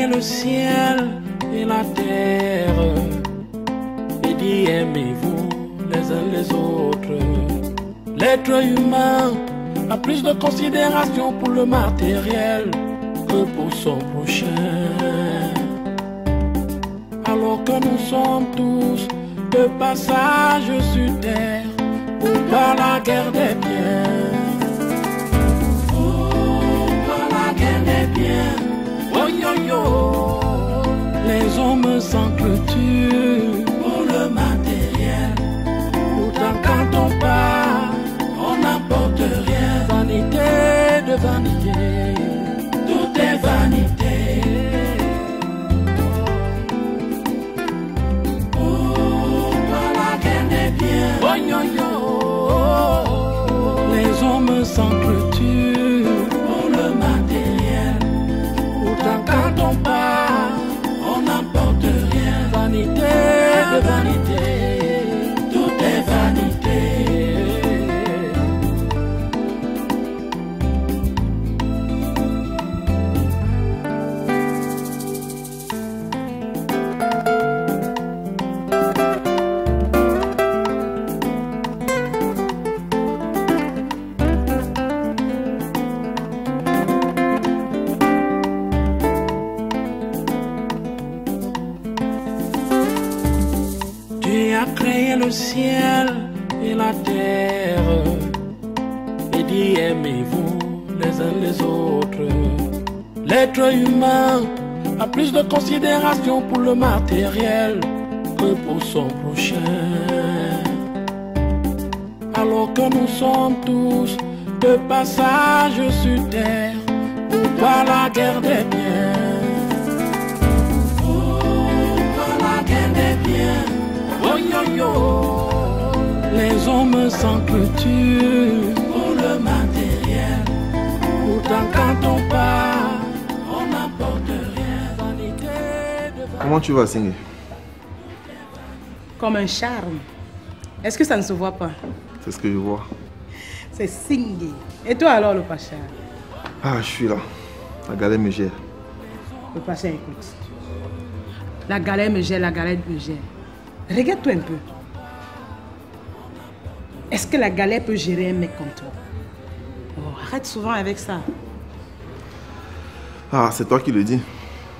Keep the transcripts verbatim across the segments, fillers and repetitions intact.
le ciel et la terre et dit aimez-vous les uns les autres. L'être humain a plus de considération pour le matériel que pour son prochain. Alors que nous sommes tous de passage sur terre pour pas la guerre des biens. Pour la guerre des biens. Oh yo yo. Les hommes s'entretuent pour le matériel. Pourtant quand on part, on n'apporte rien. Vanité de vanité, tout est vanité. Pour la guerre des biens. Oh yo yo. Les hommes s'entretuent pour le matériel. Pourtant quand on part, on n'apporte rien. Vanité de vanité, tout est vanité. Créé le ciel et la terre et dit aimez-vous les uns les autres. L'être humain a plus de considération pour le matériel que pour son prochain. Alors que nous sommes tous de passage sur terre pour pas la guerre des biens. Pour la guerre des biens. Oh yo yo. Les hommes s'entretuent pour le matériel. Pourtant quand on part, on n'apporte rien. Vanité de vanité. Comment tu vas, Singé? Comme un charme. Est-ce que ça ne se voit pas? C'est ce que je vois. C'est Singé. Et toi alors, le Pacha? Ah, je suis là. La galère me gère. Le Pacha, écoute. La galère me gère, la galère me gère. Regarde-toi un peu. Est-ce que la galère peut gérer un mec comme toi? Oh, arrête souvent avec ça. Ah, c'est toi qui le dis.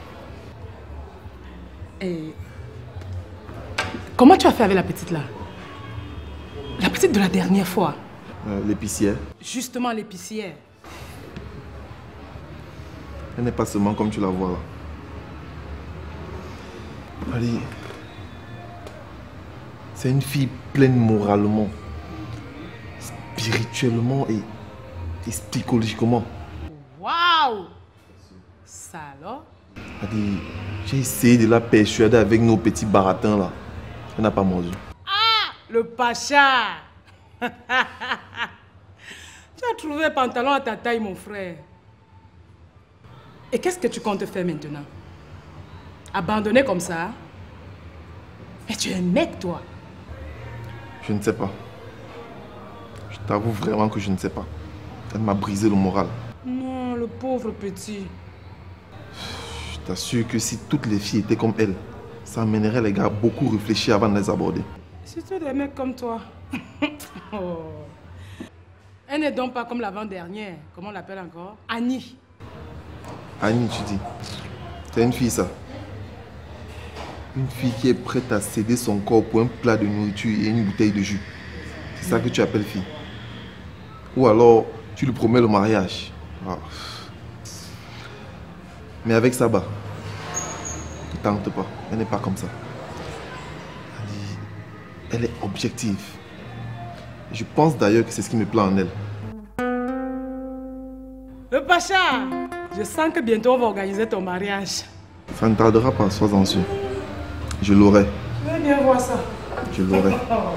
Et... comment tu as fait avec la petite là? La petite de la dernière fois. Euh, L'épicière. Justement l'épicière. Elle n'est pas seulement comme tu la vois là. Allez. C'est une fille pleine moralement, spirituellement et, et psychologiquement. Waouh! Ça alors? J'ai essayé de la persuader avec nos petits baratins là. Elle n'a pas mordu. Ah! Le Pacha! Tu as trouvé un pantalon à ta taille, mon frère. Et qu'est-ce que tu comptes faire maintenant? Abandonner comme ça? Mais tu es un mec, toi. Je ne sais pas. Je t'avoue vraiment que je ne sais pas. Elle m'a brisé le moral. Non, le pauvre petit. Je t'assure que si toutes les filles étaient comme elle, ça amènerait les gars à beaucoup réfléchir avant de les aborder. Surtout des mecs comme toi. Oh. Elle n'est donc pas comme l'avant-dernière. Comment on l'appelle encore? Annie. Annie, tu dis. C'est une fille, ça. Une fille qui est prête à céder son corps pour un plat de nourriture et une bouteille de jus. C'est ça que tu appelles fille. Ou alors, tu lui promets le mariage. Ah. Mais avec Saba, ne tente pas. Elle n'est pas comme ça. Elle est objective. Je pense d'ailleurs que c'est ce qui me plaît en elle. Le Pacha, je sens que bientôt on va organiser ton mariage. Ça ne tardera pas, sois-en sûr. Je l'aurai. Je vais bien voir ça. Je l'aurai.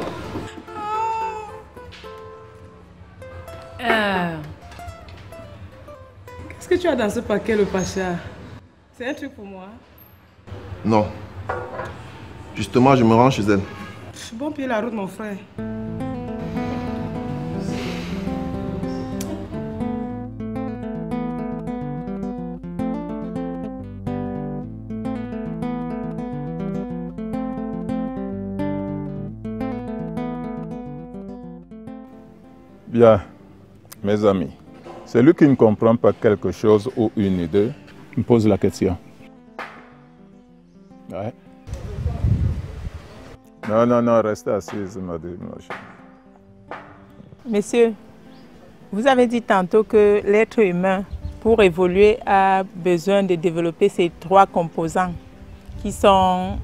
Euh... Qu'est-ce que tu as dans ce paquet, le Pacha? C'est un truc pour moi? Non. Justement, je me rends chez elle. Bon pied la route, mon frère. Bien, mes amis, celui qui ne comprend pas quelque chose ou une idée, me pose la question. Ouais. Non, non, non, restez assise, madame. Monsieur, vous avez dit tantôt que l'être humain, pour évoluer, a besoin de développer ces trois composants qui sont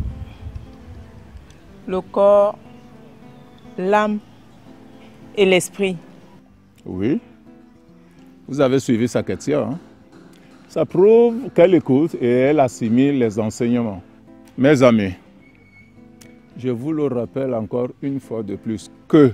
le corps, l'âme et l'esprit. Oui, vous avez suivi sa question. Hein? Ça prouve qu'elle écoute et elle assimile les enseignements. Mes amis, je vous le rappelle encore une fois de plus que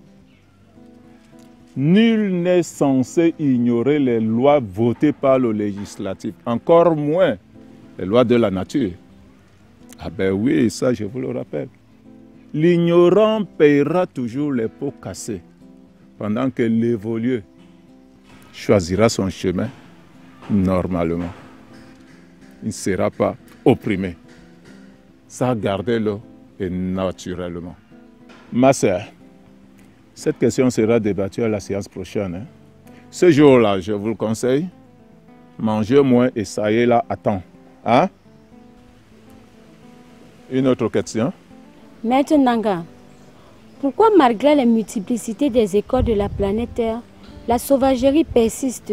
nul n'est censé ignorer les lois votées par le législatif, encore moins les lois de la nature. Ah ben oui, ça je vous le rappelle. L'ignorant paiera toujours les pots cassés, pendant que l'évolué choisira son chemin normalement. Il ne sera pas opprimé. Ça, gardez-le et naturellement. Ma sœur, cette question sera débattue à la séance prochaine. Hein? Ce jour-là, je vous le conseille, mangez moins et soyez là à temps. Hein? Une autre question? Maître Nanga, pourquoi malgré la multiplicité des écoles de la planète Terre, la sauvagerie persiste?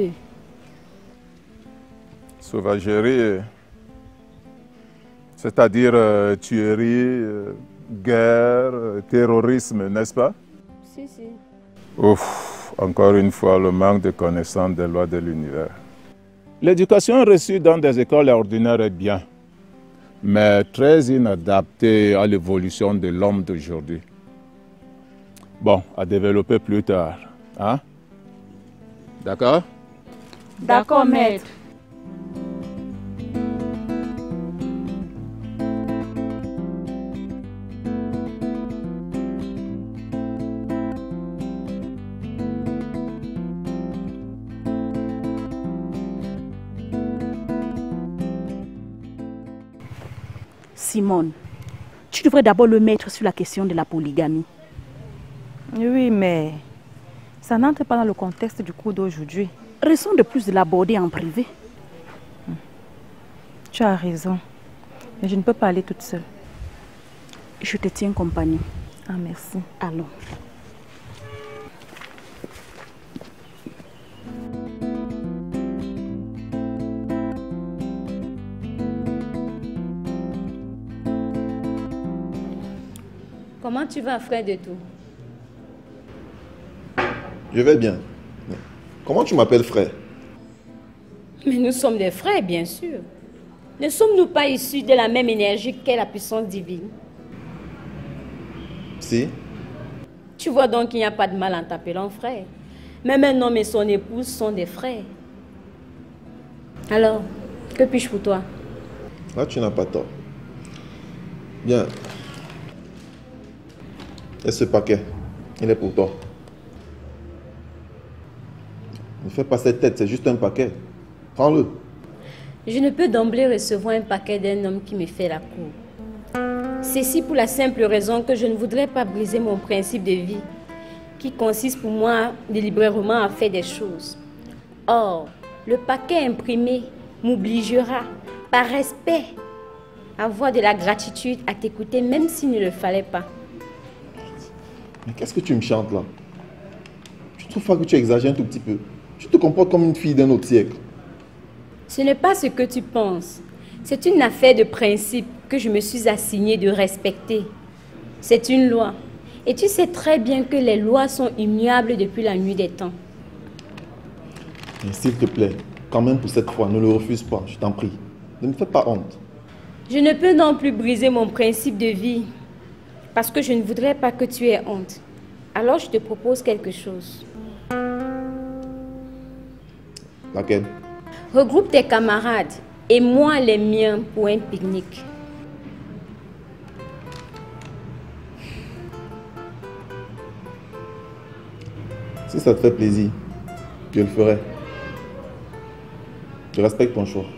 Sauvagerie, c'est-à-dire euh, tuerie, euh, guerre, euh, terrorisme, n'est-ce pas? Si, si. Ouf, encore une fois, le manque de connaissance des lois de l'univers. L'éducation reçue dans des écoles ordinaires est bien, mais très inadaptée à l'évolution de l'homme d'aujourd'hui. Bon, à développer plus tard. Hein? D'accord? D'accord, maître. Simone, tu devrais d'abord le mettre sur la question de la polygamie. Oui, mais ça n'entre pas dans le contexte du cours d'aujourd'hui. Raison de plus de l'aborder en privé. Tu as raison, mais je ne peux pas aller toute seule. Je te tiens compagnie. Ah, merci. Allons. Comment tu vas, frère de tout? Je vais bien. Comment tu m'appelles frère? Mais nous sommes des frères, bien sûr. Ne sommes-nous pas issus de la même énergie qu'est la puissance divine? Si. Tu vois donc qu'il n'y a pas de mal en t'appelant frère. Même un homme et son épouse sont des frères. Alors, que puis-je pour toi? Là, tu n'as pas tort. Bien. Et ce paquet, il est pour toi. Ne fais pas cette tête, c'est juste un paquet. Prends-le. Je ne peux d'emblée recevoir un paquet d'un homme qui me fait la cour. Ceci pour la simple raison que je ne voudrais pas briser mon principe de vie, qui consiste pour moi délibérément à faire des choses. Or, le paquet imprimé m'obligera, par respect, à avoir de la gratitude à t'écouter, même s'il ne le fallait pas. Mais qu'est-ce que tu me chantes là? Tu trouves pas que tu exagères un tout petit peu? Tu te comportes comme une fille d'un autre siècle. Ce n'est pas ce que tu penses. C'est une affaire de principe que je me suis assignée de respecter. C'est une loi. Et tu sais très bien que les lois sont immuables depuis la nuit des temps. Mais s'il te plaît, quand même pour cette fois, ne le refuse pas, je t'en prie. Ne me fais pas honte. Je ne peux non plus briser mon principe de vie parce que je ne voudrais pas que tu aies honte. Alors je te propose quelque chose. Laquelle? Regroupe tes camarades et moi les miens pour un pique-nique. Si ça te fait plaisir, je le ferai. Je respecte ton choix.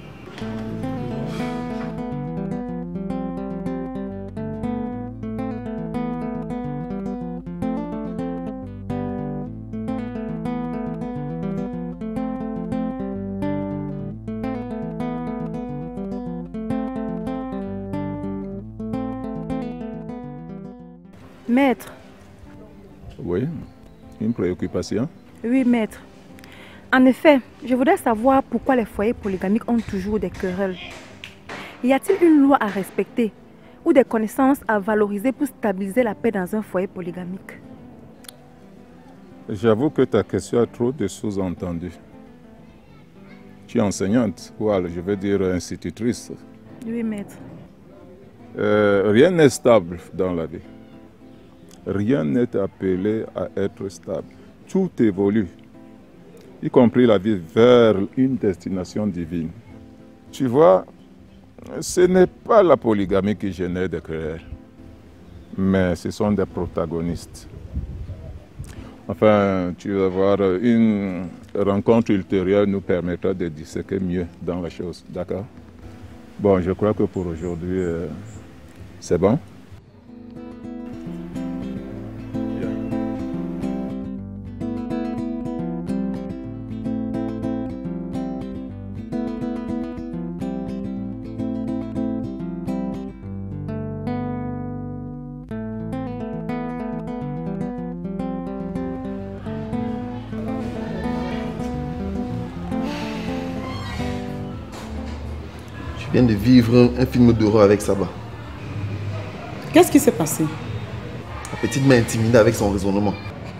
Maître. Oui, une préoccupation? Oui, maître. En effet, je voudrais savoir pourquoi les foyers polygamiques ont toujours des querelles. Y a-t-il une loi à respecter ou des connaissances à valoriser pour stabiliser la paix dans un foyer polygamique? J'avoue que ta question a trop de sous-entendus. Tu es enseignante, ou alors je veux dire institutrice. Oui, maître. Euh, rien n'est stable dans la vie. Rien n'est appelé à être stable. Tout évolue, y compris la vie vers une destination divine. Tu vois, ce n'est pas la polygamie qui génère des querelles, mais ce sont des protagonistes. Enfin, tu vas voir, une rencontre ultérieure nous permettra de disséquer mieux dans la chose, d'accord? Bon, je crois que pour aujourd'hui, euh, c'est bon? Je viens de vivre un, un film d'horreur avec Saba. Qu'est-ce qui s'est passé? La petite m'a intimidé avec son raisonnement.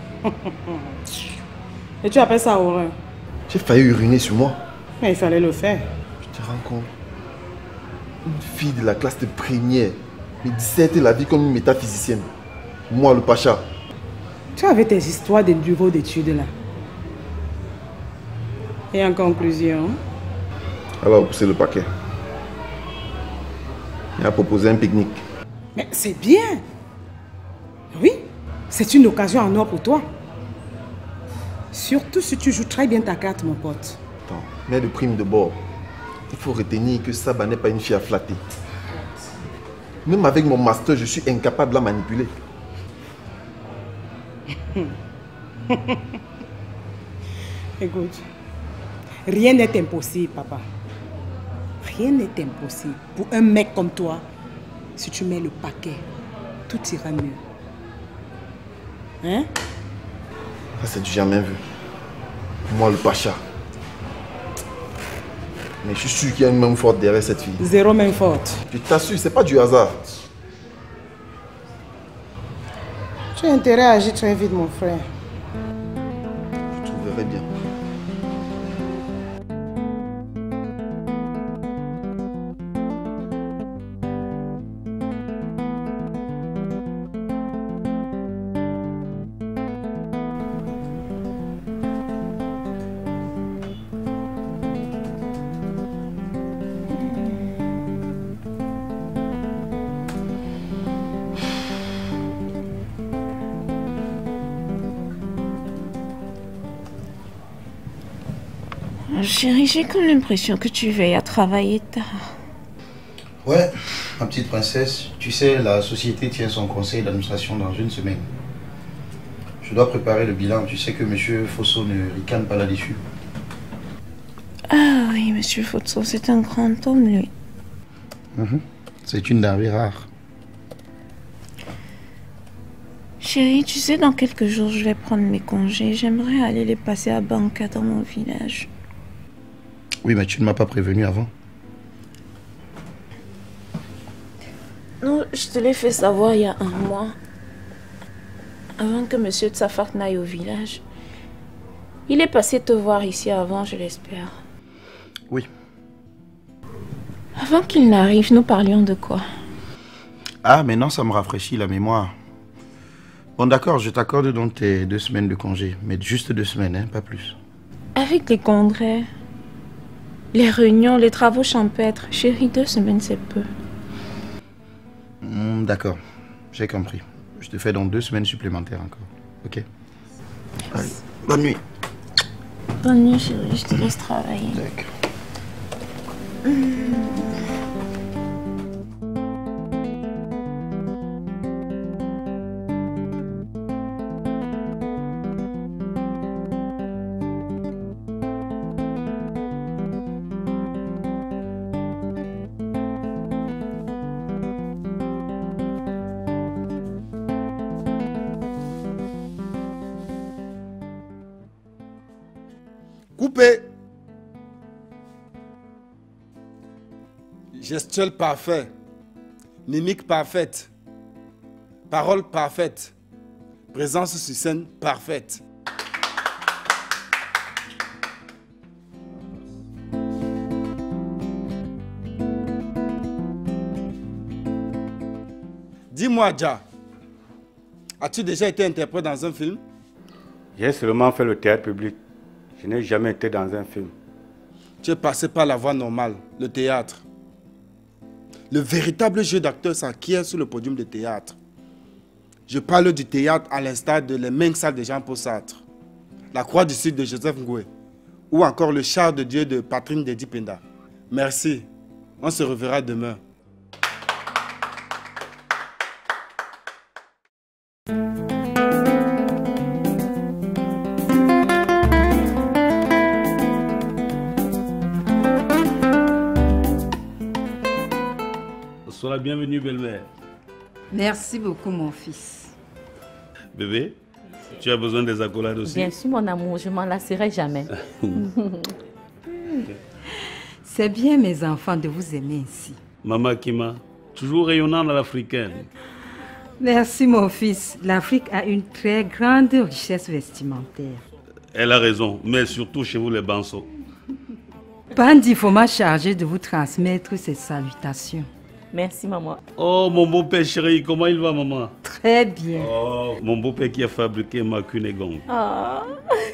Et tu appelles ça horreur? J'ai failli uriner sur moi. Mais il fallait le faire. Je te rends compte. Une fille de la classe de première me disserte la vie comme une métaphysicienne. Moi, le pacha. Tu avais tes histoires de bureau d'études là. Et en conclusion? Elle va pousser le paquet. Elle a proposé un pique-nique. Mais c'est bien. Oui, c'est une occasion en or pour toi. Surtout si tu joues très bien ta carte, mon pote. Attends, mets le prime de bord. Il faut retenir que Saba n'est pas une fille à flatter. Même avec mon master, je suis incapable de la manipuler. Écoute, rien n'est impossible, papa. Rien n'est impossible. Pour un mec comme toi, si tu mets le paquet, tout ira mieux. Hein? Ça, c'est du jamais vu. Moi, le pacha. Mais je suis sûr qu'il y a une main forte derrière cette fille. Zéro main forte. Je t'assure, c'est pas du hasard. Tu as intérêt à agir très vite, mon frère. Je trouverai bien. Chérie, j'ai comme l'impression que tu veilles à travailler tard. Ouais, ma petite princesse, tu sais, la société tient son conseil d'administration dans une semaine. Je dois préparer le bilan. Tu sais que M. Fosso ne ricane pas là-dessus. Ah oui, M. Fosso, c'est un grand homme, lui. Mm-hmm. C'est une denrée rare. Chérie, tu sais, dans quelques jours, je vais prendre mes congés. J'aimerais aller les passer à Banca, dans mon village. Oui, mais tu ne m'as pas prévenu avant. Non, je te l'ai fait savoir il y a un mois. Avant que M. Tsafak n'aille au village. Il est passé te voir ici avant, je l'espère. Oui. Avant qu'il n'arrive, nous parlions de quoi? Ah, maintenant ça me rafraîchit la mémoire. Bon, d'accord, je t'accorde donc tes deux semaines de congé. Mais juste deux semaines, hein, pas plus. Avec les congrès, les réunions, les travaux champêtres, chérie, deux semaines c'est peu. Mmh, d'accord, j'ai compris. Je te fais donc deux semaines supplémentaires encore. Ok? Allez, bonne nuit. Bonne nuit, chérie, je te laisse travailler. D'accord. Mmh. Coupé. Gestuelle parfait. Mimique parfaite. Parole parfaite. Présence sur scène parfaite. Dis-moi, Dja, as-tu déjà été interprète dans un film? J'ai seulement fait le théâtre public. Je n'ai jamais été dans un film. Tu es passé par la voie normale, le théâtre. Le véritable jeu d'acteur s'acquiert sur le podium de théâtre. Je parle du théâtre à l'instar de Les Mensa de Jean-Paul Sartre, La Croix du Sud de Joseph Ngoué, ou encore Le Char de Dieu de Patrine Dedi Penda. Merci. On se reverra demain. Sois la bienvenue, belle-mère. Merci beaucoup, mon fils. Bébé, tu as besoin des accolades aussi? Bien sûr, mon amour, je m'en lasserai jamais. C'est bien, mes enfants, de vous aimer ainsi. Maman Kima, toujours rayonnante à l'africaine. Merci, mon fils. L'Afrique a une très grande richesse vestimentaire. Elle a raison, mais surtout chez vous, les Banso. Bandi m'a chargé de vous transmettre ses salutations. Merci, maman. Oh, mon beau-père chéri, comment il va, maman? Très bien. Oh, mon beau-père qui a fabriqué ma cunégong. Oh.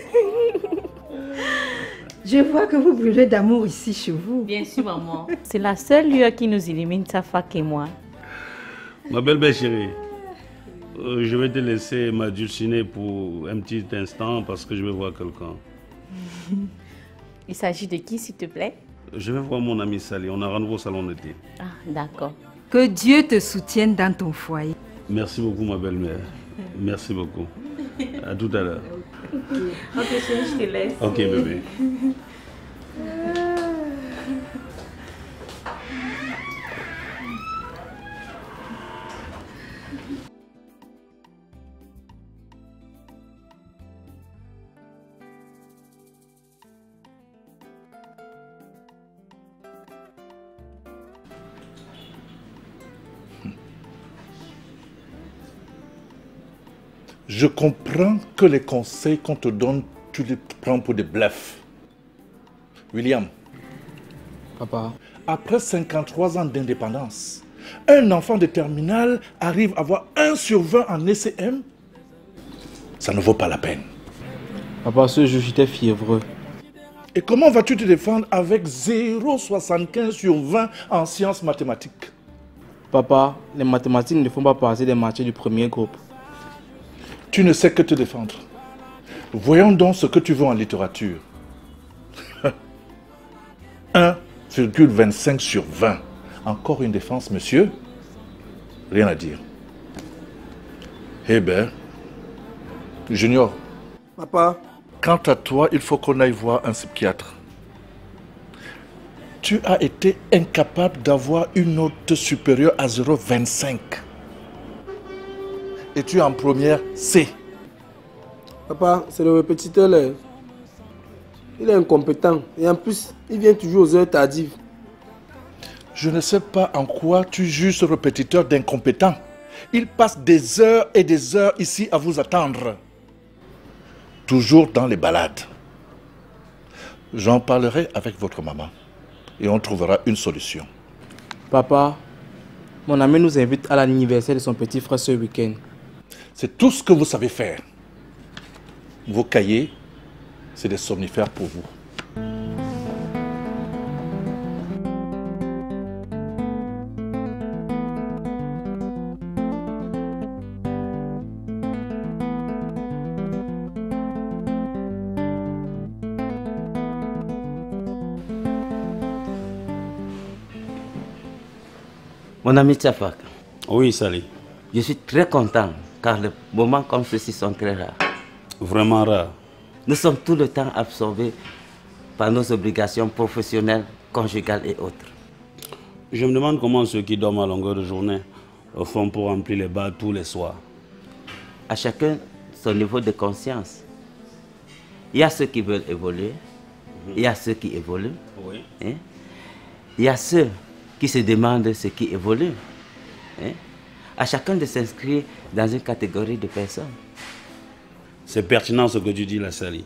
Je vois que vous brûlez d'amour ici chez vous. Bien sûr, maman. C'est la seule lueur qui nous illumine, Tafak et moi. Ma belle-belle chérie, euh, je vais te laisser m'adulciner pour un petit instant parce que je vais voir quelqu'un. Il s'agit de qui, s'il te plaît? Je vais voir mon ami Sally. On a rendez-vous au salon d'été. Ah, d'accord. Que Dieu te soutienne dans ton foyer. Merci beaucoup, ma belle-mère. Merci beaucoup. À tout à l'heure. Ok, chérie, je te laisse. Ok, bébé. Je comprends que les conseils qu'on te donne, tu les prends pour des bluffs. William. Papa. Après cinquante-trois ans d'indépendance, un enfant de terminale arrive à avoir un sur vingt en E C M. Ça ne vaut pas la peine. Papa, ce jour, j'étais fiévreux. Et comment vas-tu te défendre avec zéro virgule soixante-quinze sur vingt en sciences mathématiques? Papa, les mathématiques ne font pas partie des matières du premier groupe. Tu ne sais que te défendre. Voyons donc ce que tu veux en littérature. un virgule vingt-cinq sur vingt. Encore une défense, monsieur? Rien à dire. Eh bien, Junior. Papa. Quant à toi, il faut qu'on aille voir un psychiatre. Tu as été incapable d'avoir une note supérieure à zéro virgule vingt-cinq. Et tu es en première C. Papa, c'est le répétiteur là. Il est incompétent. Et en plus, il vient toujours aux heures tardives. Je ne sais pas en quoi tu juges ce répétiteur d'incompétent. Il passe des heures et des heures ici à vous attendre. Toujours dans les balades. J'en parlerai avec votre maman. Et on trouvera une solution. Papa, mon ami nous invite à l'anniversaire de son petit frère ce week-end. C'est tout ce que vous savez faire. Vos cahiers, c'est des somnifères pour vous. Mon ami Tchafak. Oui, Sally. Je suis très content car les moments comme ceux-ci sont très rares. Vraiment rares. Nous sommes tout le temps absorbés par nos obligations professionnelles, conjugales et autres. Je me demande comment ceux qui dorment à longueur de journée font pour remplir les bars tous les soirs. À chacun son niveau de conscience. Il y a ceux qui veulent évoluer, il y a ceux qui évoluent. Oui. Hein? Il y a ceux qui se demandent ce qui évolue. Hein? À chacun de s'inscrire dans une catégorie de personnes. C'est pertinent ce que tu dis, la Sali.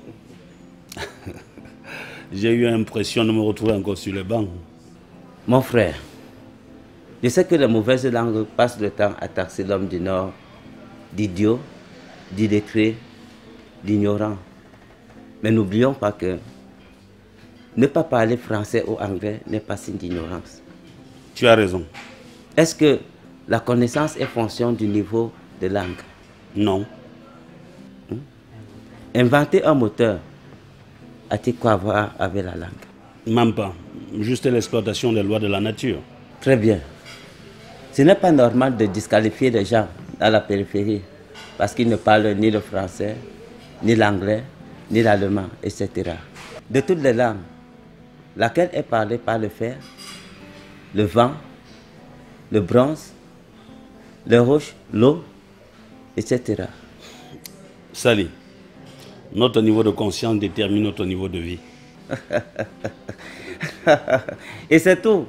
J'ai eu l'impression de me retrouver encore sur les bancs. Mon frère, je sais que les mauvaises langues passent le temps à taxer l'homme du Nord d'idiot, d'illettré, d'ignorant. Mais n'oublions pas que ne pas parler français ou anglais n'est pas signe d'ignorance. Tu as raison. Est-ce que la connaissance est fonction du niveau de langue? Non. Hum? Inventer un moteur a-t-il quoi à voir avec la langue? Même pas. Juste l'exploitation des lois de la nature. Très bien. Ce n'est pas normal de disqualifier les gens à la périphérie parce qu'ils ne parlent ni le français, ni l'anglais, ni l'allemand, et cetera. De toutes les langues, laquelle est parlée par le fer, le vent, le bronze, le roche, l'eau, et cetera. Sali, notre niveau de conscience détermine notre niveau de vie. Et c'est tout.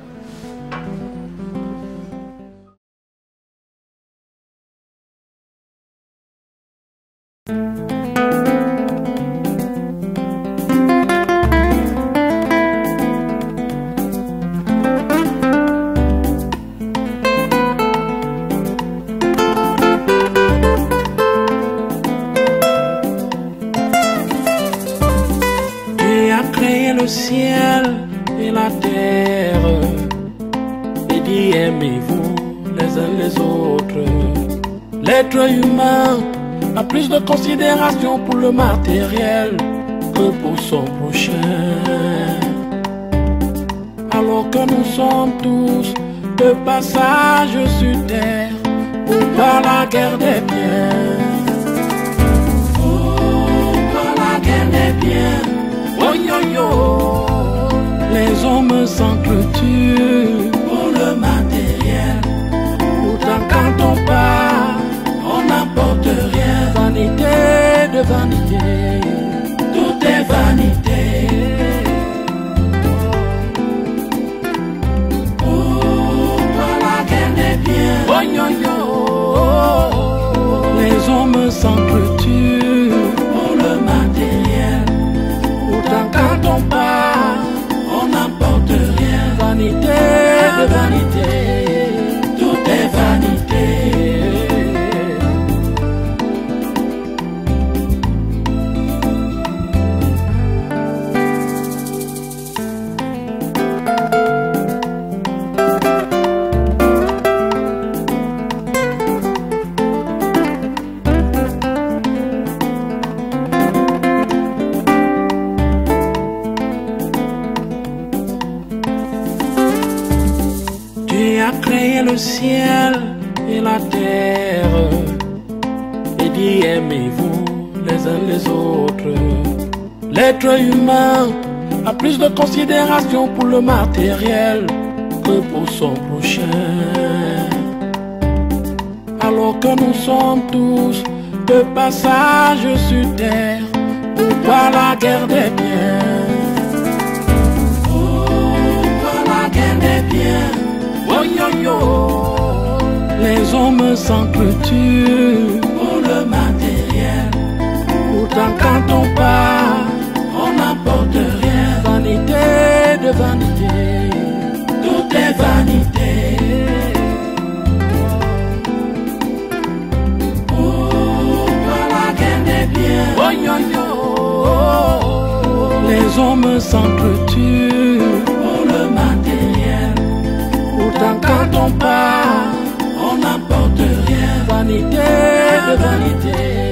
Le ciel et la terre, et dit aimez-vous les uns les autres. L'être humain a plus de considération pour le matériel que pour son prochain. Alors que nous sommes tous de passage sur terre, pourquoi la guerre des biens? Pourquoi la guerre des biens? Oh yo yo, les hommes s'entretuent pour le matériel. Pourtant quand on part, on n'apporte rien. Vanité de vanité, tout est vanité. Pourquoi la guerre des biens? Oh yo yo, les hommes s'entretuent pour le matériel. Pourtant quand on part, on n'apporte rien. Vanité de vanité, tout est vanité. Le ciel et la terre, et dit aimez-vous les uns les autres. L'être humain a plus de considération pour le matériel que pour son prochain. Alors que nous sommes tous de passage sur terre, pourquoi la guerre des biens? Pourquoi la guerre des biens? Oh yo yo, les hommes s'entretuent pour le matériel. Pourtant quand on part, on n'apporte rien. Vanité de vanité, tout est vanité. Pourquoi la guerre des biens? Oh yo yo, les hommes s'entretuent pour le matériel. Pourtant quand on part, on n'apporte rien. Vanité de vanité.